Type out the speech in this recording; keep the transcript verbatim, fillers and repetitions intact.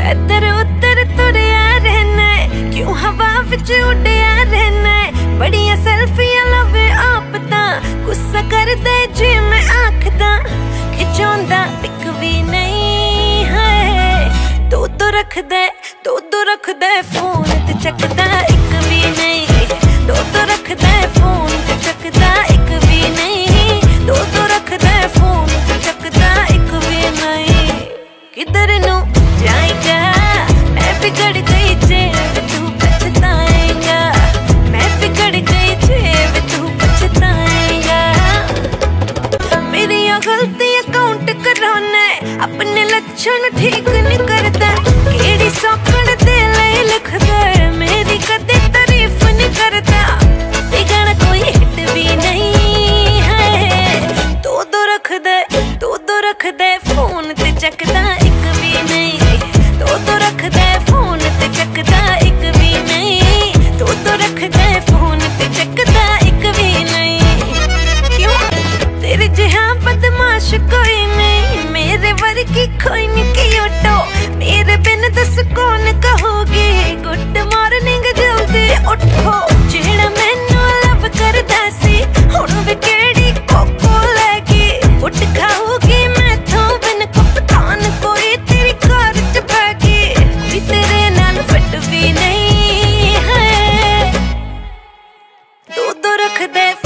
इधर उधर तुरया रहना है, क्यों हवा विच उड़या रहना है। बड़िया सेल्फियां लवे आप तां गुस्सा कर दे जे मैं आखदा, खिचौंदा पिक भी नहीं है। दो दो रख दे दो दो रख दे फोन ते चकदा एक भी नहीं। दो दो रख दे फोन ते चकदा एक भी नहीं। दो दो रख दे फोन ते चकदा एक भी नहीं। किधर नू जाएगा मैं बिगड़ गई जे तू पछताएगा। मैं बिगड़ गई जे तू पछताएगा। मेरी गलती अकाउंट कराना है, अपने लक्षण ठीक नहीं करता। केड़ी सौकड़ दे ले लिखदा है, मेरी कदे तारीफ नहीं करता। ये गाना कोई हिट भी नहीं है। दो दो रख दे दो दो रख दे फोन ते चकदा एक भी नहीं। दो दो रख दे फोन ते चकदा एक भी नहीं। दो दो रख दे फोन ते चकदा एक भी नहीं। क्यों तेरे जिहा बदमाश कोई नहीं, मेरे वर्गी कोई नहीं क्यूटो। मेरे बिन दस कौन कहोगे गुड मॉर्निंग जल्दी उठो। जेड़ा मैनू लव करदा सी हुण वी केड़ी कोको लैगी। उठ खाओगी मैथों बिन कप्तान कोई तेरी कार च बैगी। भी तेरे नाल फिट भी नहीं है। दो दो रख दे